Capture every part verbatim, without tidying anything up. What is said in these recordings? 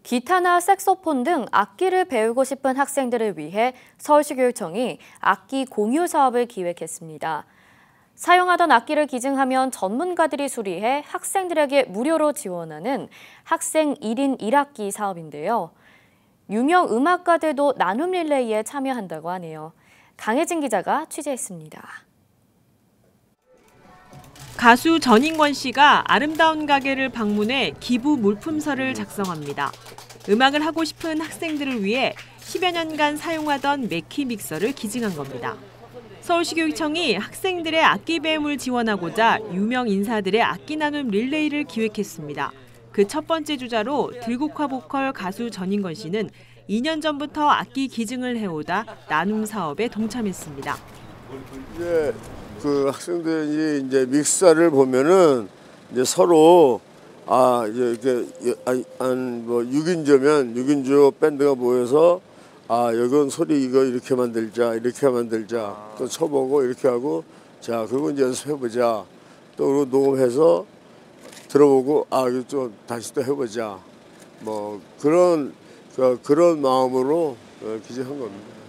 기타나 색소폰 등 악기를 배우고 싶은 학생들을 위해 서울시 교육청이 악기 공유 사업을 기획했습니다. 사용하던 악기를 기증하면 전문가들이 수리해 학생들에게 무료로 지원하는 학생 일 인 일 악기 사업인데요. 유명 음악가들도 나눔 릴레이에 참여한다고 하네요. 강혜진 기자가 취재했습니다. 가수 전인권 씨가 아름다운 가게를 방문해 기부 물품서를 작성합니다. 음악을 하고 싶은 학생들을 위해 십여 년간 사용하던 매키 믹서를 기증한 겁니다. 서울시 교육청이 학생들의 악기 배움을 지원하고자 유명 인사들의 악기 나눔 릴레이를 기획했습니다. 그 첫 번째 주자로 들국화 보컬 가수 전인권 씨는 이 년 전부터 악기 기증을 해오다 나눔 사업에 동참했습니다. 예. 그 학생들이 이제 믹서를 보면은 이제 서로 아 이제 이렇게 한 뭐 육 인조면 육 인조 밴드가 모여서 아 이건 소리 이거 이렇게 만들자 이렇게 만들자 또 쳐보고 이렇게 하고 자 그리고 이제 연습해보자 또 그리고 녹음해서 들어보고 아 이거 좀 다시 또 해보자 뭐 그런 그, 그런 마음으로 기증한 겁니다.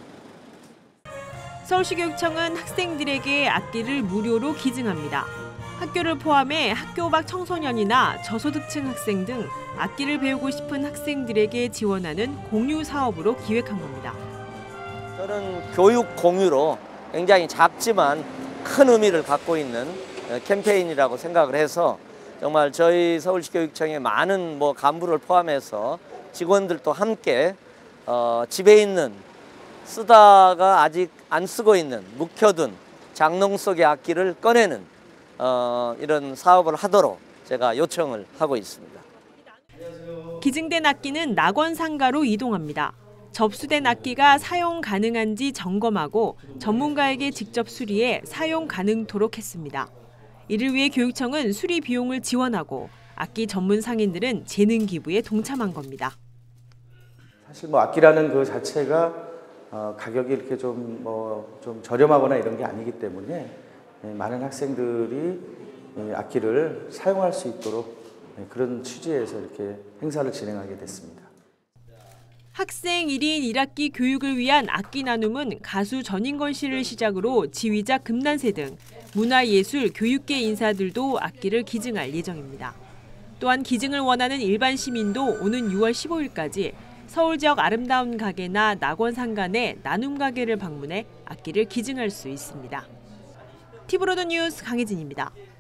서울시 교육청은 학생들에게 악기를 무료로 기증합니다. 학교를 포함해 학교 밖 청소년이나 저소득층 학생 등 악기를 배우고 싶은 학생들에게 지원하는 공유 사업으로 기획한 겁니다. 저는 교육 공유로 굉장히 작지만 큰 의미를 갖고 있는 캠페인이라고 생각을 해서 정말 저희 서울시 교육청의 많은 뭐 간부를 포함해서 직원들도 함께 어, 집에 있는 쓰다가 아직 안 쓰고 있는 묵혀둔 장롱 속의 악기를 꺼내는 어, 이런 사업을 하도록 제가 요청을 하고 있습니다. 기증된 악기는 낙원 상가로 이동합니다. 접수된 악기가 사용 가능한지 점검하고 전문가에게 직접 수리해 사용 가능토록 했습니다. 이를 위해 교육청은 수리 비용을 지원하고 악기 전문 상인들은 재능 기부에 동참한 겁니다. 사실 뭐 악기라는 그 자체가 어, 가격이 이렇게 좀 뭐 좀 저렴하거나 이런 게 아니기 때문에 예, 많은 학생들이 예, 악기를 사용할 수 있도록 예, 그런 취지에서 이렇게 행사를 진행하게 됐습니다. 학생 일 인 일 악기 교육을 위한 악기 나눔은 가수 전인권 씨를 시작으로 지휘자 금난세 등 문화예술, 교육계 인사들도 악기를 기증할 예정입니다. 또한 기증을 원하는 일반 시민도 오는 유월 십오일까지 서울 지역 아름다운 가게나 낙원상가 내 나눔 가게를 방문해 악기를 기증할 수 있습니다. 티브로드 뉴스 강혜진입니다.